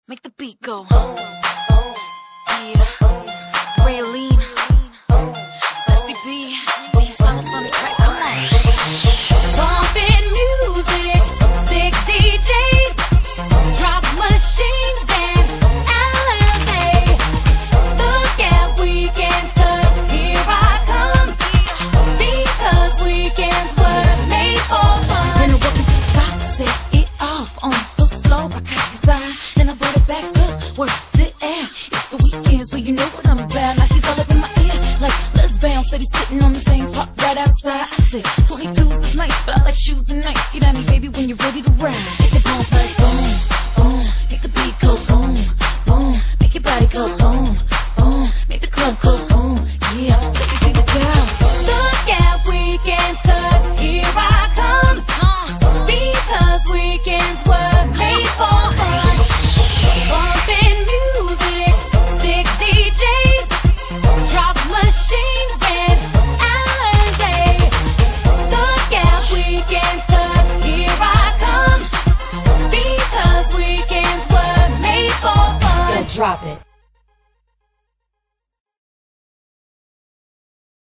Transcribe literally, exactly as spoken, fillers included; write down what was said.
Make the beat go. Yeah. Raylene. Sassy B. D Silence on the track. Come on. Bumping music, sick D Js, drop machines and Alizé. Look at weekends, 'cause here I come. Because weekends were made for fun. Then I walk into the spot, set it off on the floor. I caught his eye, then I brought it back up. Work the air. It's the weekend, so you know what I'm about. Like he's all up in my ear, like let's bounce. Said he's sitting on the things, pop right outside. I said twenty-twos is nice, but I like shoes and nights. Get at me, baby, when you're ready to ride. Make the pump like boom, boom. Make the beat go boom, boom. Make your body go boom, boom. Make the club go boom, yeah. Let me see the girl. Look at weekends, 'cause here I come. Because weekends were made for fun. Bumping music, sick D Js, drop machines and Alizé. Look at weekends, 'cause here I come. Because weekends were made for fun. Yo, drop it.